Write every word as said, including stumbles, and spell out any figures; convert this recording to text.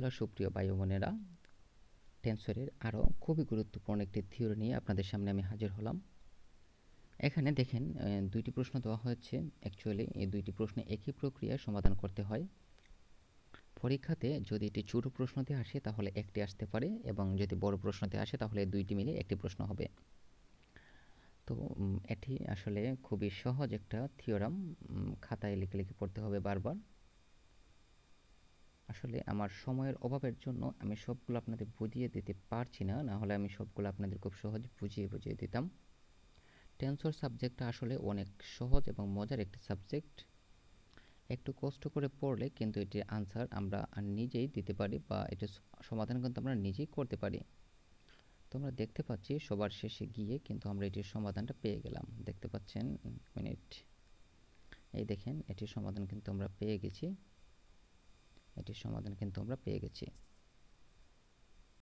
Hello সুপ্রিয় ভাই ও বোনেরা, টেনসরের আরও খুবই গুরুত্বপূর্ণ একটি থিওরি নিয়ে আপনাদের সামনে আমি হাজির হলাম। এখানে দেখেন দুইটি প্রশ্ন দেওয়া হয়েছে। অ্যাকচুয়ালি এই দুইটি প্রশ্নে একই প্রক্রিয়ায় সমাধান করতে হয়। পরীক্ষাতে যদি এটি ছোট প্রশ্নতে আসে তাহলে একটি আসতে পারে, এবং যদি বড় প্রশ্নতে আসে তাহলে দুইটি মিলে একটি প্রশ্ন হবে। তো এটি আসলে খুবই সহজ একটা থিওরাম, খাতায় লিখে লিখে পড়তে হবে বারবার। আসলে আমার সময়ের অভাবের জন্য আমি সবগুলো আপনাদের বুঝিয়ে দিতে পারছি না, না হলে আমি সবগুলো আপনাদের খুব সহজ বুঝিয়ে বুঝিয়ে দিতাম। টেনসর সাবজেক্টটা আসলে অনেক সহজ এবং মজার একটি সাবজেক্ট। একটু কষ্ট করে পড়লে কিন্তু এটির আনসার আমরা নিজেই দিতে পারি, বা এটির সমাধান কিন্তু আমরা নিজেই করতে পারি। তো আমরা দেখতে পাচ্ছি সবার শেষে গিয়ে কিন্তু আমরা এটির সমাধানটা পেয়ে গেলাম। দেখতে পাচ্ছেন, মিনিট, এই দেখেন এটির সমাধান কিন্তু আমরা পেয়ে গেছি। এটির সমাধান কিন্তু আমরা পেয়ে গেছি।